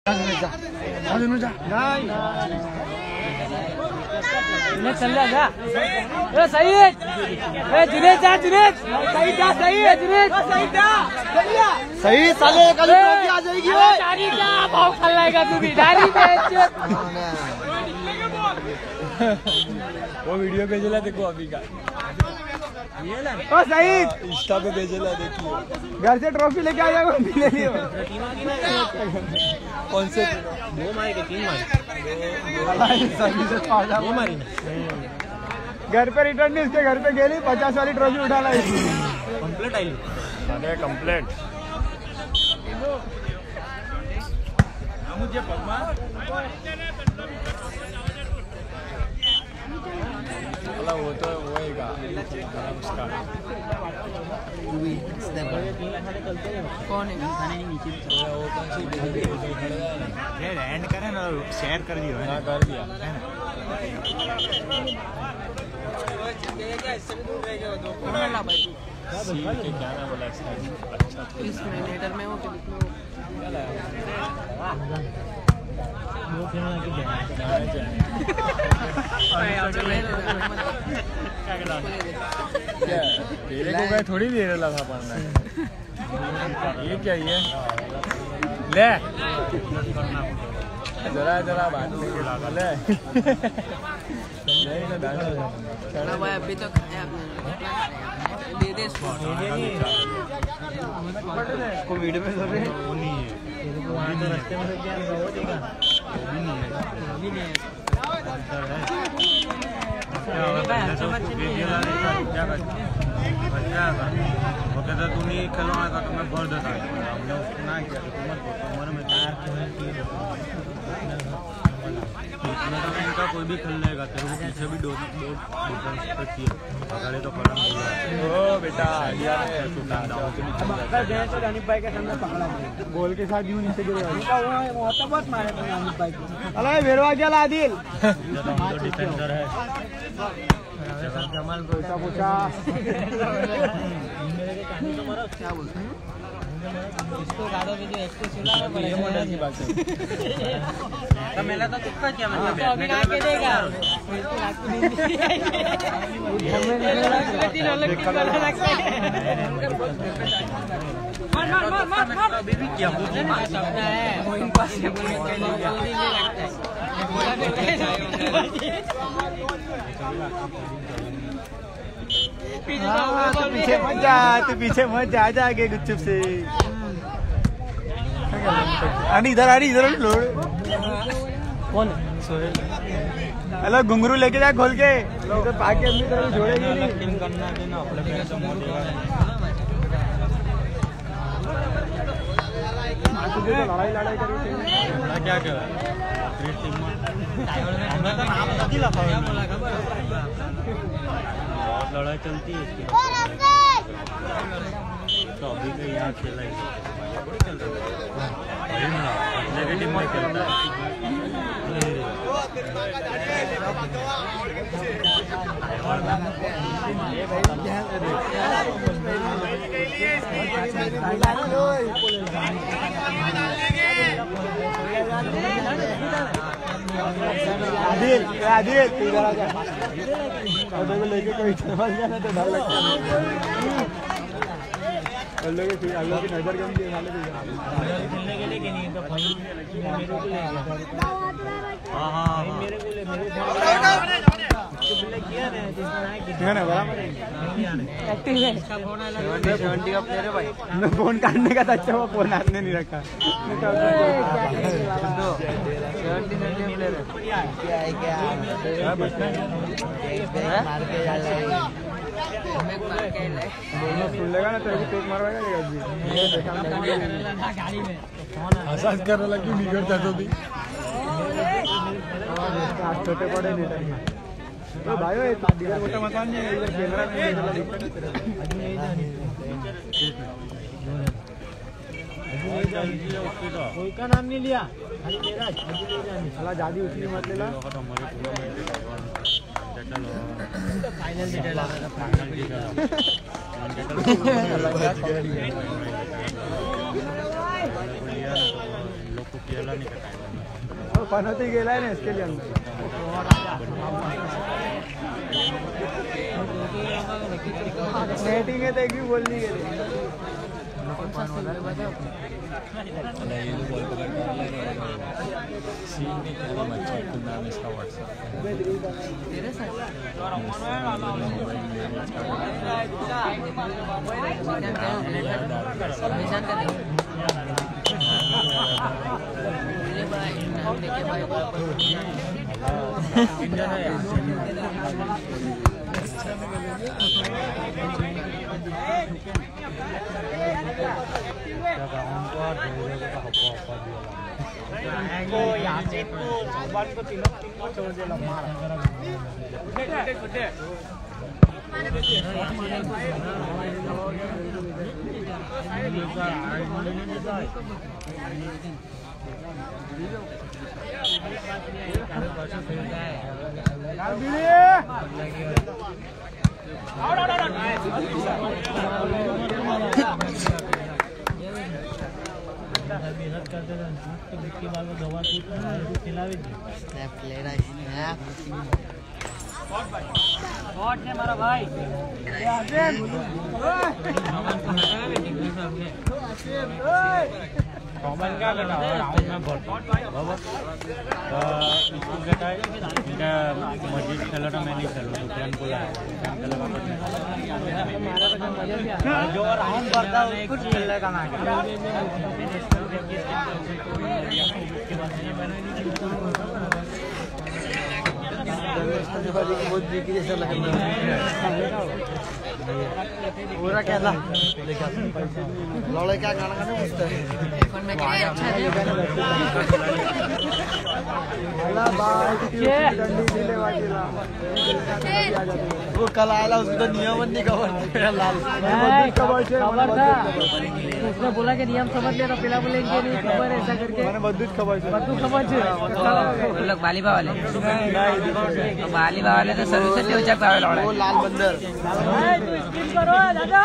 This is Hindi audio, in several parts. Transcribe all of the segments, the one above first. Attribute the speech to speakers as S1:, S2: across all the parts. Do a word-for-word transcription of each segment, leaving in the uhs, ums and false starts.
S1: अजून जा नाही
S2: जुनेद चल जा ए सईद ए जुनेद जा जुनेद सईद जा सईद जुनेद सईद जा चलिया
S1: सही साले कल ट्रॉफी आ जाएगी ओए
S2: दाढ़ी क्या भाव खल्लाएगा तू भी दाढ़ी पे
S1: वो वीडियो भेजेला देखो अभी का
S2: ये ना
S1: ओ सईद इंस्टा पे भेजेला देखिए घर से ट्रॉफी लेके आ जाएगा ले लियो कौन से
S2: दो मारे के तीन मारे
S1: सही से पाजा
S2: दो मारी
S1: घर पे रिटर्न नहीं इसके घर पे गेली पचास वाली ट्रॉफी उठा लाई
S2: कंप्लीट आई
S1: अरे कंप्लीट मुझे पगमा अला वो तो वो ही का उसका
S2: कौन है खाने नहीं नीचे
S1: वो कौन सी
S3: ये एंड करे ना शेयर कर दियो
S1: हां कर दिया
S3: है
S2: ना भाई
S1: सी के क्या नाम बोला इसका अच्छा
S2: इस मिनटर में वो क्लिक में
S3: वो खेलना की
S1: क्या तेरे को मैं थोड़ी दे रहा था पढ़ना ये क्या ये ले जरा जरा बात ले नहीं ना
S2: ना भाई अभी तो खाया आपने दे दे
S1: को वीडियो में सब
S3: वो नहीं है वहां तो रास्ते में क्या वो देगा वो नहीं है
S2: अभी नहीं
S3: अंतर है क्या कर क्या कर वो कहता तुम्ही खिलौना का तुम्हें भर देता है हमने उसको ना किया तो तुम उम्र में चार खेल किए इनका कोई भी खेल लेगा तेरे को पीछे भी दो दो डिफरेंस रखी है पकड़े तो पकड़
S1: ओ बेटा यार
S2: अनिप भाई के सामने पकड़ा
S1: गोल के साथ यूं नीचे गिरे
S2: वो तो बहुत मारे थे अनिप भाई को
S1: अरे भेड़वा क्या आदिल
S3: तो डिफेंडर है
S1: जमाल को ऐसा पूछा
S2: क्या बोलते हैं इसको गाड़ो भी जो इसको सुना
S1: ये मॉडल की बात है
S2: तो मेला तो कितना क्या मतलब तो अभी आके देगा इसको लाख तीन अलग कलर लगता है मार मार मार मार अभी भी क्या होता है वो इम्पॉसिबल के लिए नहीं लगता है बोला
S1: तू पीछे मत जा तू पीछे मत जा जा आगे गुच्चुप से अरे इधर आ रही इधर लोड
S2: कौन
S1: सोहेल हेलो घुंघरू लेके जा खोल के इधर पाके अपनी तरफ जोड़ेगी नहीं
S3: टीम करना देना अपने तो मोटेगा
S1: तुझे तो लड़ाई लड़ाई करी
S3: क्या क्या टीम हमें तो नाम नहीं लगा बहुत लड़ाई चलती है इसकी तो अभी तो यहाँ खेला है अपने टीम में खेलता
S1: आदिल आदिल इधर आ जा और लेके कोई चल जाना तो डर लगता है अल्लाह की अल्लाह की नजर कम की साले
S3: खेलने के लिए कि नहीं तो भाई मेरे को ले गया हां हां मेरे को ले मेरे को ले किया ने जिसने
S1: ना बराबर
S2: एक्टिव है इसका फोन आया सत्तर का प्लेयर है भाई
S1: मैं फोन काटने का था अच्छा वो फोन हाथ में नहीं रखा
S2: दो सत्तर प्लेयर है क्या है क्या मार के जा रहा है
S1: सुन लेगा ना तेरे को टेक मारवाएगा
S2: गाड़ी में
S1: आसास करने लगी बिगड़ता तो भी छोटे बड़े नहीं तो भाई इधर मोटा मकान नहीं है इधर कैमरा नहीं
S3: कोई का नाम नहीं लिया
S1: साला जादी उतनी मत लेला
S3: फाइनल डिटेल फाइनल डिटेल गेला नहीं कटाएगा
S1: पनौती गेला है ना इसके लिए अंदर नेटिंग है तो एक भी बोल नहीं गए
S3: ये जो बॉल पकड़ कर सीन नहीं करेगा बच्चा तो नाम इसका व्हाट्सएप
S2: तेरे साथ निशान का
S3: को यहाँ से तो बॉल को तीनों तीन को छोड़ दे लम्बा मेहनत करते थे तो बिक्की बाल को दवा खिलावे
S2: स्नैप ले रहा है स्नैप
S3: शॉट है हमारा भाई कॉमन का बेटा राउंड में बहुत बाबा इसको कहता है इनका मस्जिद खेलो तो मैं नहीं खेलूँ तो फैन को लाया जो राउंड करता है कुछ खेलने का ना
S1: पूरा कहला लौड़े क्या गाना गाने पूछते हैं
S2: फोन में क्या अच्छा है
S1: वो कल आया उसको तो नियम नहीं कवर लाल
S2: खबर था उसने बोला कि नियम समझ लेना पिला बोलेंगे नहीं खबर ऐसा करके
S1: मैंने बद्दूत खबर
S2: बद्दू खबर लोग बालीबा वाले बालीबा वाले तो सर्विस से हो जाता है लौड़ा
S1: वो लाल बंदर
S2: करो दादा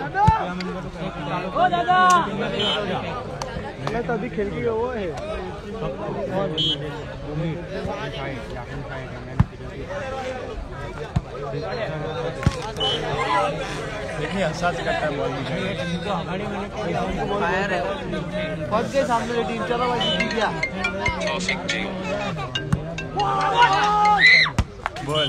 S2: ओ दादा
S1: मैं तो अभी खेल के वो है
S3: देखिए एहसास करता है बॉल
S2: फायर है
S1: फर्स्ट के सामने टीम चलो भाई जीत गया
S3: बोल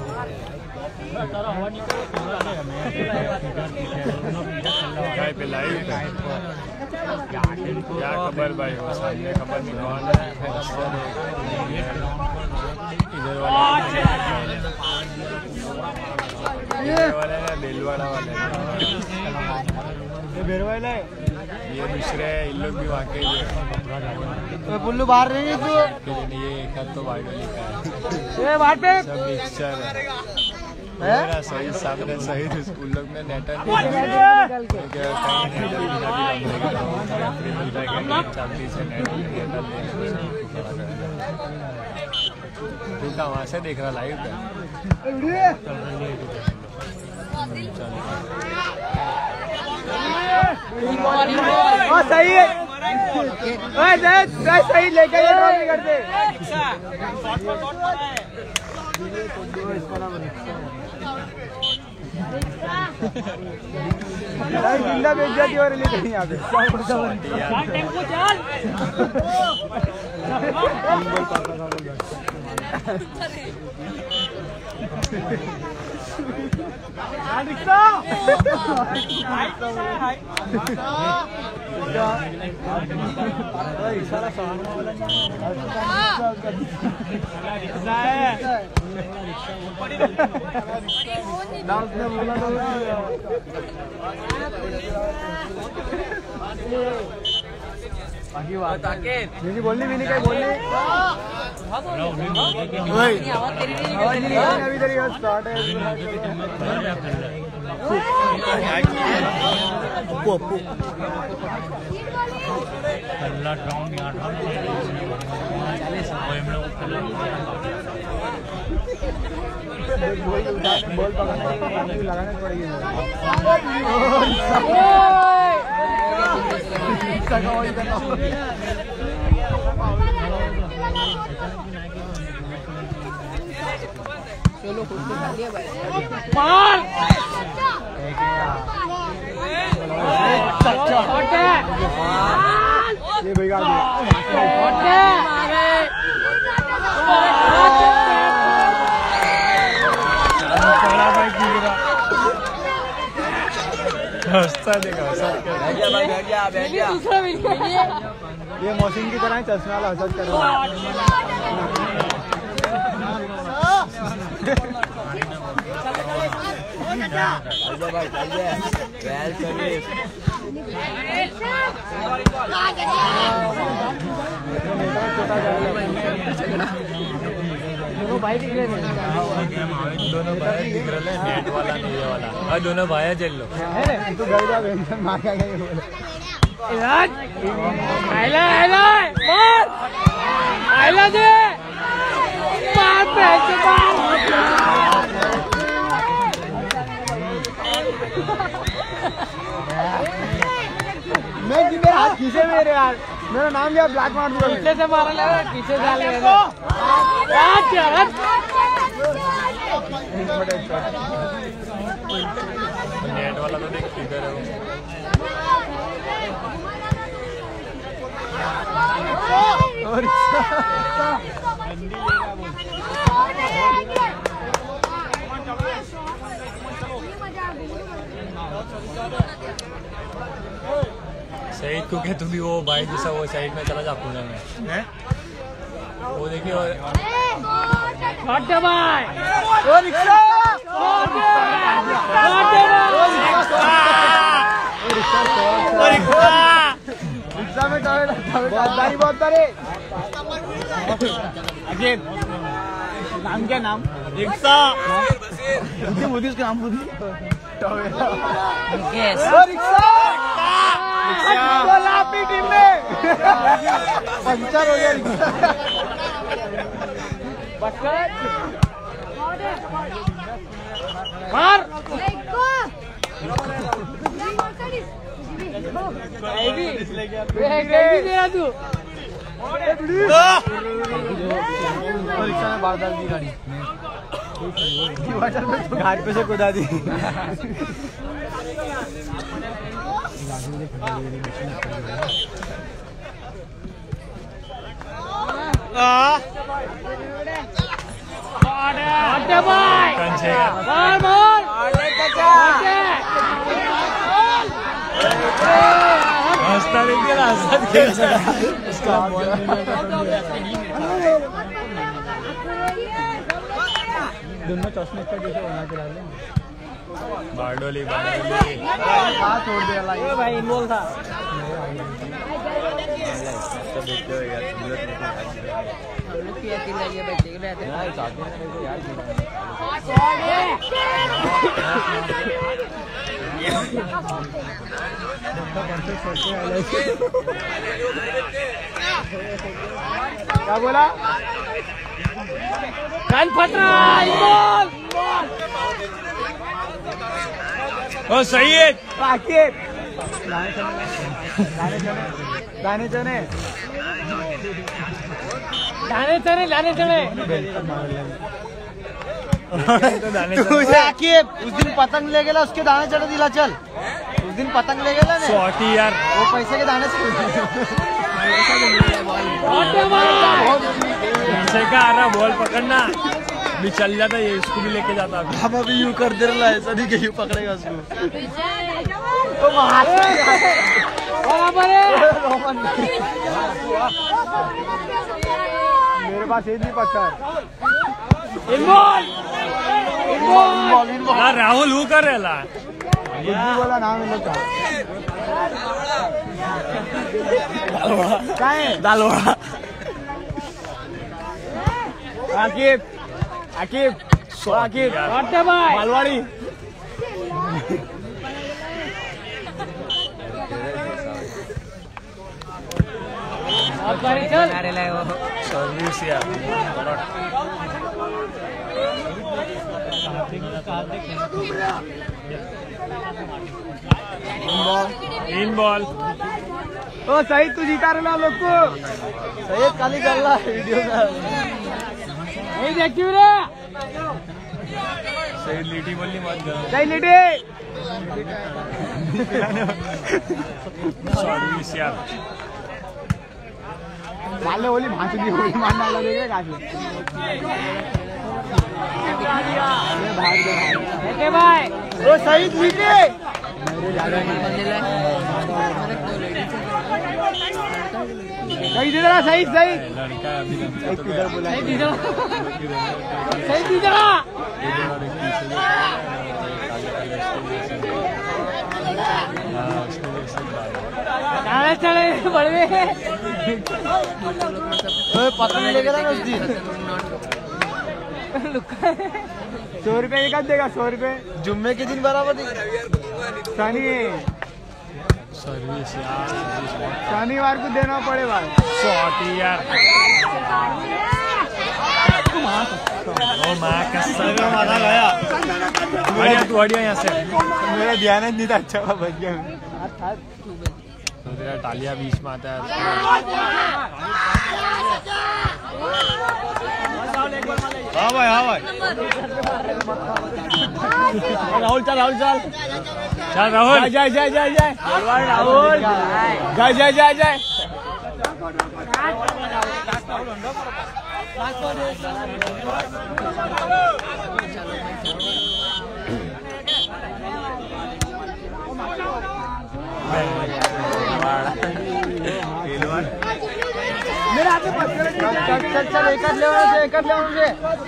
S3: काय पे लाइव क्या खबर भाई वो सामने खबर नहीं कौन है इधर वाले इधर वाले ना दिलवाड़ा वाले
S1: ये बेरवाला है
S3: ये दूसरे इन लोग भी वाकई
S1: तो बुल्लू बाहर नहीं है तू
S3: ये एक तो वाइडली का
S1: ये बाहर पे
S3: सब मिक्सचर है मेरा सही सामने सही स्कूल लोग में नेटर तू का वहाँ से देख रहा लाइव
S1: सही है सही लेकर करते जिंदा बेच जाती और ले कहीं यहाँ पे
S2: टेम्पो चल
S1: बाकी बोलनी भी नहीं कहीं बोलनी अभी तरी स्टार्ट है
S3: पहला राउंड यहाँ
S1: बॉल पकड़ने लगाने पड़ेगी
S2: मार
S1: ये भैया ये मौसम की तरह चश्मा वाला हसद कर रहा
S2: दोनों भाई दिख रहे हैं
S3: दोनों भाई दिख रहे हैं नेट वाला नहीं ये वाला और दोनों भाई चल लो
S1: तू घर जा वेंशन मार के गए बोले
S2: आइला आइला मार आइला दे मार पैसे मार
S1: मैं मेरे हाथ खींचे मेरे यार मेरा नाम क्या ब्लैक मार दूंगा
S2: पीछे से मारा ले पीछे से डाल ले क्या यार
S3: नेट वाला तो देख किधर है
S1: और
S3: सईद को क्या तू भी वो भाई जैसा वो साइड में चला जा पुणे में हैं वो देखिए
S2: हट भाई
S1: ओ रिक्शा रिक्शा में दारी बहुत सारे नाम क्या नाम
S3: रिक्शा
S1: मोदी उसका नाम मोदी लापी टीम में पंचर हो गया रिक्शा
S2: मार तू
S1: रिक्शा में बार डाल दी गाड़ी घाट पे से कुदा दी
S2: भाई मार मार
S3: हंसता देखिए ना हंसत खेल
S1: उसका दोनों चश्मे का जैसे बना के डाल देंगे
S3: बारडोली बारडोली
S1: हाथ छोड़ दे अल्लाह
S2: ये भाई इनवॉल्व था
S1: क्या बोला
S2: कान फट रहा है इनवॉल्व
S3: ओ सईद
S1: राकेश गाने चने गाने चने
S2: लाने चने लाने चने
S1: राकेश उस दिन पतंग ले गेला उसके दाने चढ़े दिला चल उस दिन पतंग ले गेला ने
S3: सॉटी यार
S1: वो पैसे के दाने से
S3: पीछे का आ रहा बॉल पकड़ना भी चल जाता ये इसको भी लेके जाता
S1: हम अभी यूं कर दे रहा है ऐसा नहीं कि यूं पकड़ेगा उसको तो
S2: बराबर है
S1: मेरे पास ये नहीं पक्का
S2: इनवॉल्व इनवॉल्व
S3: यार राहुल हु कर रेला
S1: बुद्धू वाला नाम है लोग का है
S3: दालवड़ा
S1: आकिब आकिब आकिब
S2: हट भाई
S1: मालवाड़ी
S2: अब गाड़ी चल
S3: सर्विस यार इन बॉल
S1: ओ सही तू जीता रहा लोग को सही खाली कर रहा है वीडियो का
S2: नहीं देखियो रे
S1: सही लिटी बोलनी मत करो।
S3: सही लिटी
S1: सॉरी यार
S3: वाले बोली भाषण की होली मारने वाला देख रहे काफी भाई ओ सही लिटी सही दे रहा सही सही
S1: लड़का अभी
S3: सही दे रहा सही दे रहा चले चले बड़े पता नहीं लेगा ना उस दिन सौ रुपये निकाल देगा सौ रुपये जुम्मे के दिन बराबर शनि
S1: सर्विस यार
S3: शनिवार को देना पड़ेगा
S1: सॉरी यार ओ माँ कसम मारा गया बढ़िया तू बढ़िया यहाँ से
S3: मेरा ध्यान नहीं था अच्छा बच गया
S1: तो तेरा टालिया बीच में आता है हाँ भाई हाँ भाई
S3: राहुल चल राहुल चल
S1: चल राहुल
S3: जय जय जय जय राहुल जय जय जय जय मेरे हाथ में चल चल चल एक ले से एक ले से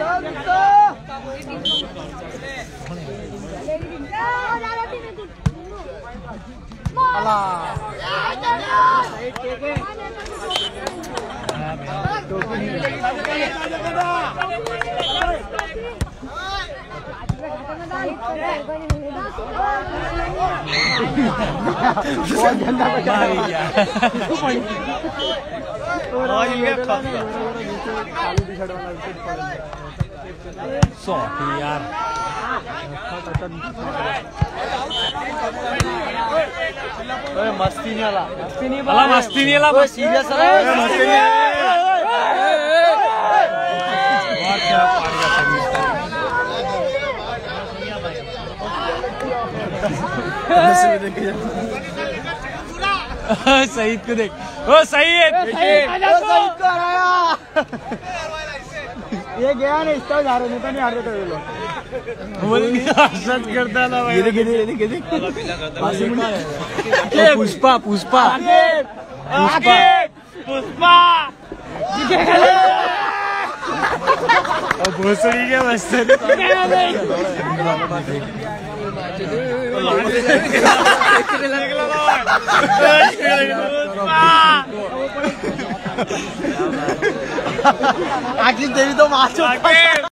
S3: बहुत गंदा
S1: सॉरी यार
S3: मस्ती नहीं वाला मस्ती नहीं
S1: वाला मस्ती नहीं वाला
S3: सीरियस
S1: मस्ती नहीं सईद को देख ओ सईद
S3: सईद को हराया ये गया नहीं इसका जा रहे नहीं तो नहीं हार रहे थे लोग
S1: हर्षद करता ना भाई
S3: ये देख ये देख
S1: पुष्पा पुष्पा
S3: पुष्पा
S1: पुष्पा भोसड़ी के मस्त
S3: आखिर देवी तो माचो